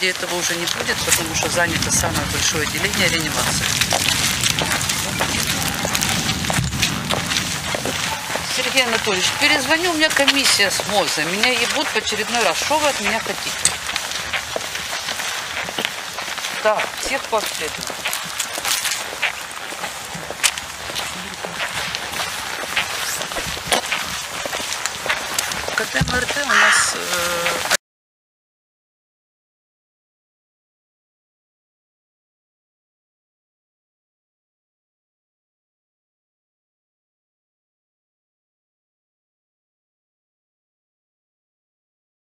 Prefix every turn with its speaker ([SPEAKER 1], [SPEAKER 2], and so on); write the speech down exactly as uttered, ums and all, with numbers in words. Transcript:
[SPEAKER 1] городе этого уже не будет, потому что занято самое большое отделение реанимации. Сергей Анатольевич, перезвоню, у меня комиссия с МОЗа. Меня ебут в очередной раз. Что вы от меня хотите? Да, всех по обследованию. КТ-МРТ у нас э,